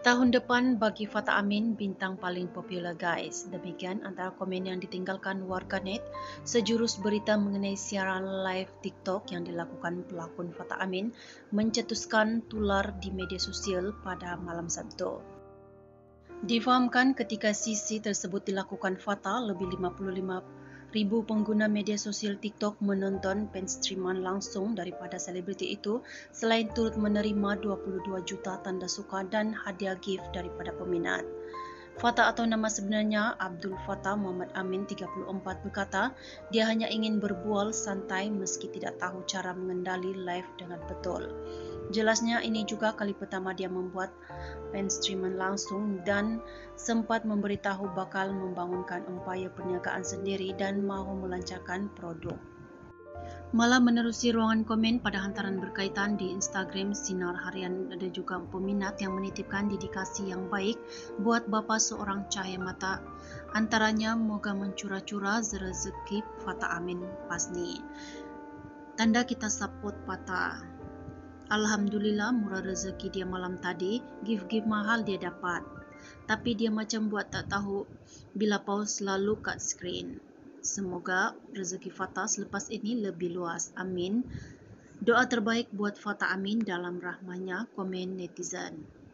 Tahun depan bagi Fata Amin bintang paling popular guys. Demikian antara komen yang ditinggalkan warganet sejurus berita mengenai siaran live TikTok yang dilakukan pelakon Fata Amin mencetuskan tular di media sosial pada malam Sabtu. Difahamkan ketika sisi tersebut dilakukan Fata, lebih 55,000 pengguna media sosial TikTok menonton penstreaman langsung daripada selebriti itu selain turut menerima 22 juta tanda suka dan hadiah gift daripada peminat. Fata atau nama sebenarnya Abdul Fattah Muhammad Amin 34 berkata dia hanya ingin berbual santai meski tidak tahu cara mengendali live dengan betul. Jelasnya ini juga kali pertama dia membuat penstreaman langsung dan sempat memberitahu bakal membangunkan empayar perniagaan sendiri dan mahu melancarkan produk. Malah menerusi ruangan komen pada hantaran berkaitan di Instagram Sinar Harian, ada juga peminat yang menitipkan dedikasi yang baik buat bapa seorang cahaya mata. Antaranya moga mencurah-curah rezeki Fata Amin pas ni. Tanda kita support Fata. Alhamdulillah murah rezeki dia malam tadi, gift-gift mahal dia dapat. Tapi dia macam buat tak tahu bila pause selalu kat screen. Semoga rezeki Fata selepas ini lebih luas. Amin. Doa terbaik buat Fata Amin dalam rahmahnya, komen netizen.